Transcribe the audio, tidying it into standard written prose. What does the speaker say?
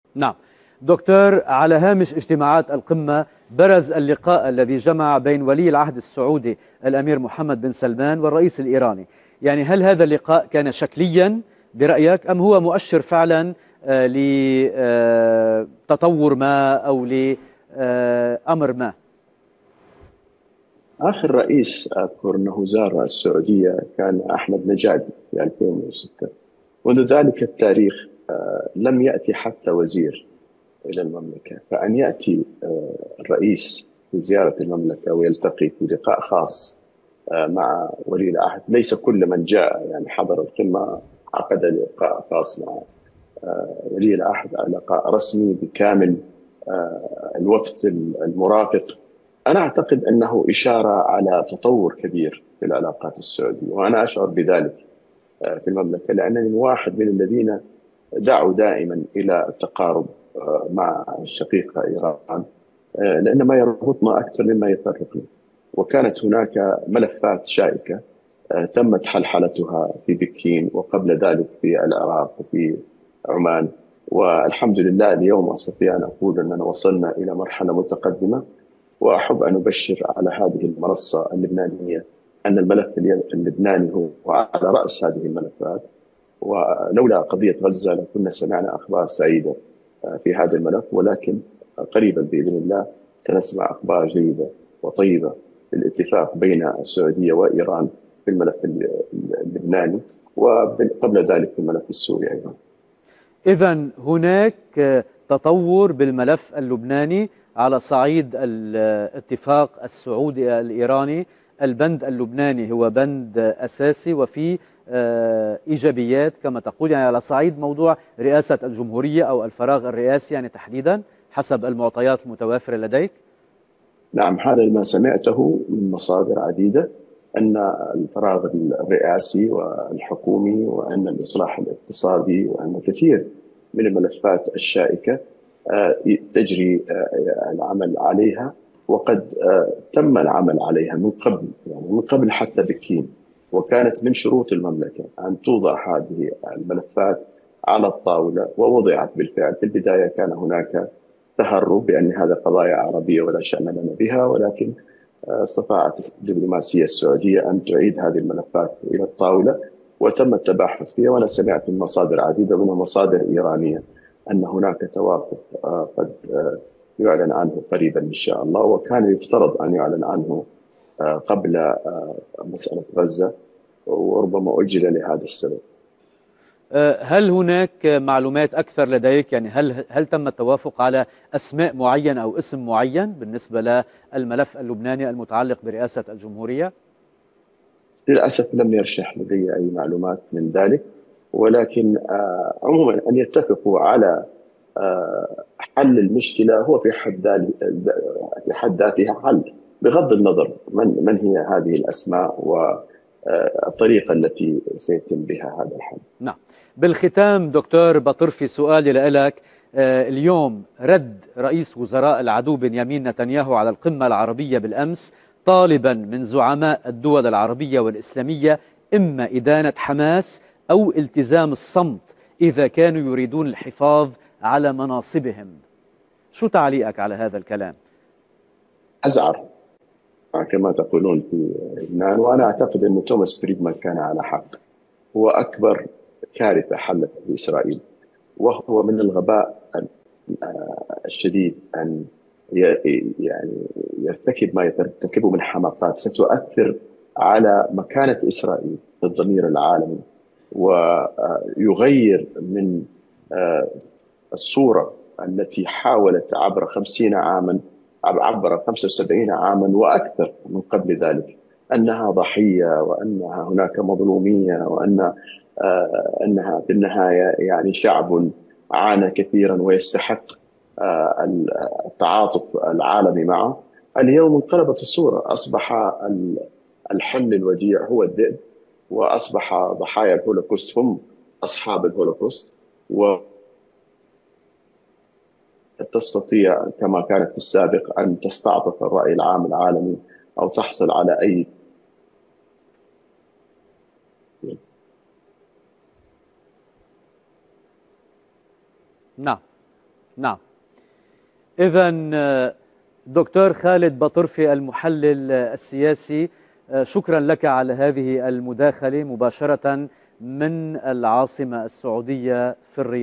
نعم. دكتور، على هامش اجتماعات القمة برز اللقاء الذي جمع بين ولي العهد السعودي الأمير محمد بن سلمان والرئيس الإيراني. يعني هل هذا اللقاء كان شكليا برأيك، أم هو مؤشر فعلا لتطور ما أو لأمر ما؟ آخر رئيس أذكر أنه زار السعودية كان أحمد نجادي في 2006. منذ ذلك التاريخ لم يأتي حتى وزير إلى المملكة، فأن يأتي الرئيس في زيارة المملكة ويلتقي في لقاء خاص مع ولي العهد. ليس كل من جاء يعني حضر القمة عقد لقاء خاص مع ولي العهد، لقاء رسمي بكامل الوفد المرافق. أنا أعتقد أنه إشارة على تطور كبير في العلاقات السعودية، وأنا أشعر بذلك في المملكة، لأنني واحد من الذين دعوا دائما إلى التقارب مع الشقيقة إيران، لأن ما يربطنا أكثر مما يفرقنا. وكانت هناك ملفات شائكة تمت حلحلتها في بكين، وقبل ذلك في العراق وفي عمان. والحمد لله اليوم أستطيع أن أقول أننا وصلنا إلى مرحلة متقدمة. وأحب أن أبشر على هذه المنصة اللبنانية أن الملف اللبناني هو على رأس هذه الملفات، ولولا قضية غزة لكنا سمعنا أخبار سعيدة في هذا الملف، ولكن قريبا بإذن الله سنسمع أخبار جيدة وطيبة في الاتفاق بين السعودية وإيران في الملف اللبناني، وقبل ذلك في الملف السوري أيضا. إذا هناك تطور بالملف اللبناني على صعيد الاتفاق السعودي الإيراني. البند اللبناني هو بند أساسي وفي إيجابيات كما تقول، يعني على صعيد موضوع رئاسة الجمهورية أو الفراغ الرئاسي يعني تحديدا حسب المعطيات المتوافرة لديك. نعم، هذا ما سمعته من مصادر عديدة، أن الفراغ الرئاسي والحكومي وأن الإصلاح الاقتصادي وأن كثير من الملفات الشائكة تجري العمل عليها، وقد تم العمل عليها من قبل، يعني من قبل حتى بكين. وكانت من شروط المملكة أن توضع هذه الملفات على الطاولة، ووضعت بالفعل. في البداية كان هناك تهرب بأن هذا قضايا عربية ولا شأن لنا بها، ولكن استطاعت الدبلوماسية السعودية أن تعيد هذه الملفات إلى الطاولة وتم التباحث فيها. وأنا سمعت من مصادر عديدة ومنها مصادر إيرانية أن هناك توافق قد يعلن عنه قريبا إن شاء الله، وكان يفترض أن يعلن عنه قبل مسألة غزة، وربما أجل لهذا السبب. هل هناك معلومات أكثر لديك؟ يعني هل تم التوافق على أسماء معينة أو اسم معين بالنسبة للملف اللبناني المتعلق برئاسة الجمهورية؟ للأسف لم يرشح لدي أي معلومات من ذلك، ولكن عموما أن يتفقوا على حل المشكلة هو في حد ذاتها حل، بغض النظر من هي هذه الأسماء والطريقة التي سيتم بها هذا الحل. نعم. بالختام دكتور بطرفي، سؤالي لك اليوم رد رئيس وزراء العدو بنيامين نتنياهو على القمة العربية بالأمس طالبا من زعماء الدول العربية والإسلامية إما إدانة حماس أو التزام الصمت إذا كانوا يريدون الحفاظ على مناصبهم. شو تعليقك على هذا الكلام؟ أزعر كما تقولون في لبنان، وأنا أعتقد أن توماس فريدمان كان على حق. هو أكبر كارثة حلت في إسرائيل، وهو من الغباء الشديد أن يعني يرتكب ما يرتكبه من حماقات ستؤثر على مكانة إسرائيل في الضمير العالمي، ويغير من الصورة التي حاولت عبر 50 عاما، عبر 75 عاما وأكثر من قبل ذلك، أنها ضحية وأنها هناك مظلومية، وأن أنها في النهاية يعني شعب عانى كثيرا ويستحق التعاطف العالمي معه. اليوم انقلبت الصورة، أصبح الحمل الوديع هو الذئب، وأصبح ضحايا الهولوكوست هم أصحاب الهولوكوست. وتستطيع كما كانت في السابق أن تستعطف الرأي العام العالمي أو تحصل على أي. نعم. نعم. إذن دكتور خالد بطرفي المحلل السياسي، شكرا لك على هذه المداخلة مباشرة من العاصمة السعودية في الرياض.